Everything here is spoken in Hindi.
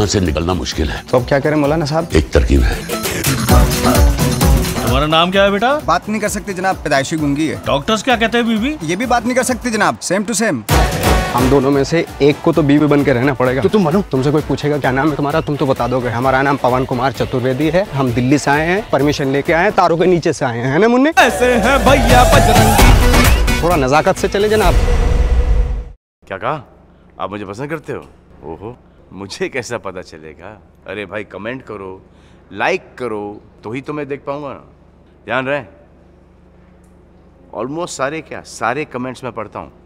से निकलना मुश्किल है। तो अब क्या करें मौलाना साहब? एक तरकीब है। तुम्हारा नाम क्या है बेटा? बात नहीं कर सकती जनाब, पैदाइशी गूंगी है। डॉक्टर्स क्या कहते हैं बीबी? ये भी बात नहीं कर सकती जनाब, सेम टू सेम। हम दोनों में से एक को तो बीवी बन के रहना पड़ेगा। तो तुम मानो, तुमसे कोई पूछेगा क्या नाम है तुम्हारा, तुम तो बता दोगे हमारा नाम पवन कुमार चतुर्वेदी है, हम दिल्ली से आए हैं, परमिशन लेके आए हैं, तारों के नीचे से आए हैं, है ना मुन्ने? ऐसे हैं भैया बजरंगी। थोड़ा नजाकत से चले जनाब। क्या कहा? आप मुझे पसंद करते हो? ओहो, मुझे कैसा पता चलेगा? अरे भाई कमेंट करो, लाइक करो, तो ही तो मैं देख पाऊंगा ना। ध्यान रहे, ऑलमोस्ट सारे कमेंट्स मैं पढ़ता हूँ।